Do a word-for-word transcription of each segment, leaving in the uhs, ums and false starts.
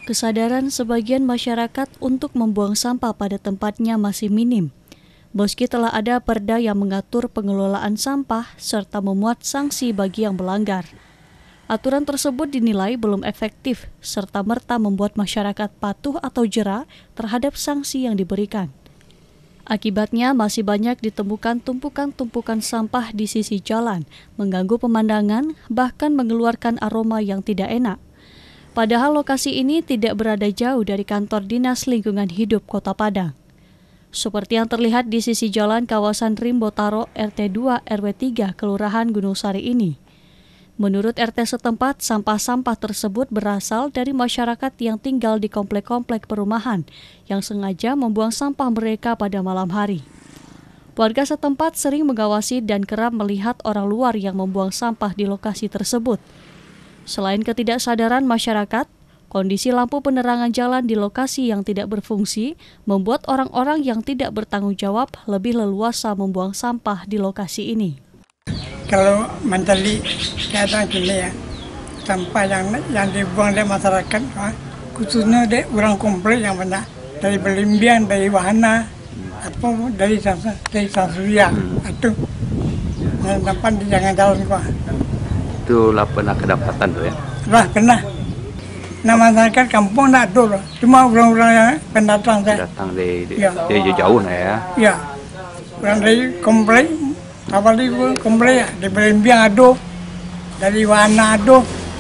Kesadaran sebagian masyarakat untuk membuang sampah pada tempatnya masih minim. Meski telah ada perda yang mengatur pengelolaan sampah serta memuat sanksi bagi yang melanggar. Aturan tersebut dinilai belum efektif serta-merta membuat masyarakat patuh atau jera terhadap sanksi yang diberikan. Akibatnya masih banyak ditemukan tumpukan-tumpukan sampah di sisi jalan, mengganggu pemandangan, bahkan mengeluarkan aroma yang tidak enak. Padahal lokasi ini tidak berada jauh dari kantor Dinas Lingkungan Hidup Kota Padang. Seperti yang terlihat di sisi jalan kawasan Rimbotaro R T dua R W tiga Kelurahan Gunung Sari ini. Menurut R T setempat, sampah-sampah tersebut berasal dari masyarakat yang tinggal di komplek-komplek perumahan yang sengaja membuang sampah mereka pada malam hari. Warga setempat sering mengawasi dan kerap melihat orang luar yang membuang sampah di lokasi tersebut. Selain ketidaksadaran masyarakat, kondisi lampu penerangan jalan di lokasi yang tidak berfungsi membuat orang-orang yang tidak bertanggung jawab lebih leluasa membuang sampah di lokasi ini. Kalau mentali keadaan gini ya, sampah yang yang dibuang oleh masyarakat, khususnya dari orang komplek yang banyak, dari Belimbiang, dari Wahana, atau dari dari Sansuria, atau yang dapat di jangan jalan gua. Itulah pernah kedapatan tuh ya? Lah pernah. Nah masyarakat kampung tak ada, cuma orang-orang yang pendatang saya. Datang dari, ya. dari jauh lah ya? Iya, orang dari komplek. Apalagi komplek ya, di Belimbiang ada, dari Wana ada,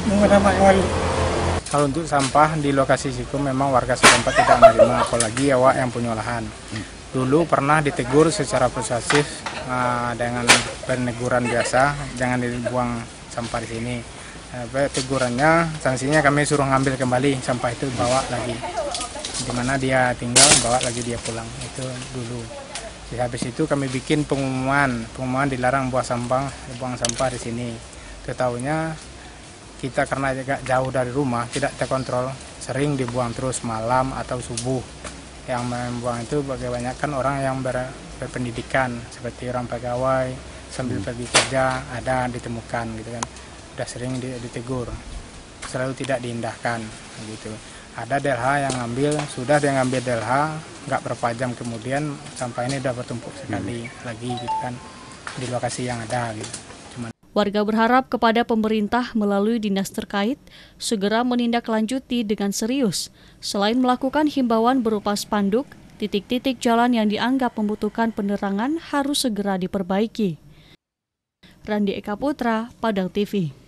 kalau untuk sampah di lokasi situ memang warga setempat tidak menerima, apalagi awak yang punya lahan. Dulu pernah ditegur secara posesif uh, dengan peneguran biasa, jangan dibuang sampah di sini. Uh, tegurannya, sanksinya kami suruh ngambil kembali sampah itu, bawa lagi. Di mana dia tinggal, bawa lagi dia pulang. Itu dulu. Habis itu kami bikin pengumuman, pengumuman dilarang buang sampah, buang sampah di sini. Ketahuinya kita karena agak jauh dari rumah, tidak terkontrol, sering dibuang terus malam atau subuh. Yang membuang itu kebanyakan orang yang ber, berpendidikan, seperti orang pegawai, sambil pergi kerja, ada ditemukan gitu kan. Udah sering ditegur, selalu tidak diindahkan gitu. Ada D L H yang ngambil, sudah dia ngambil D L H, nggak berapa jam kemudian sampah ini udah bertumpuk sekali hmm. lagi gitu kan di lokasi yang ada gitu. Cuman... Warga berharap kepada pemerintah melalui dinas terkait segera menindaklanjuti dengan serius. Selain melakukan himbauan berupa spanduk, titik-titik jalan yang dianggap membutuhkan penerangan harus segera diperbaiki. Randi Eka Putra, Padang T V.